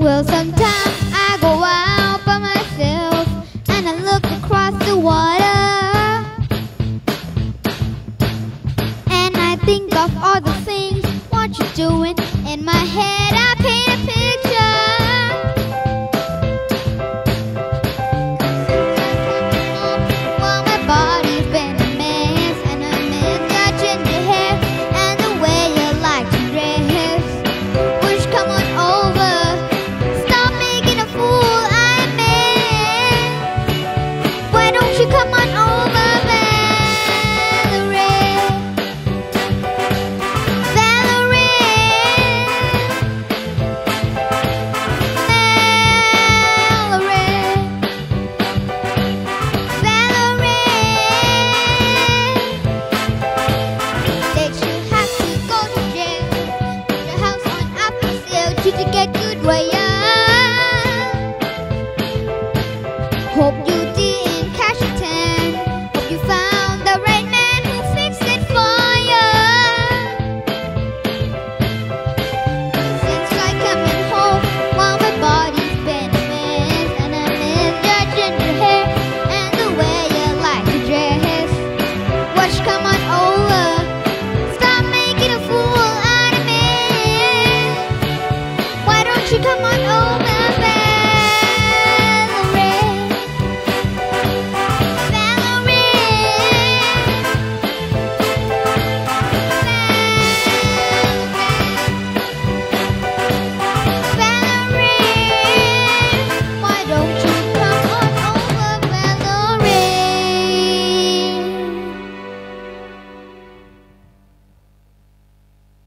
Well, sometimes I go out by myself and I look across the water, and I think of all the things what you're doing in my head.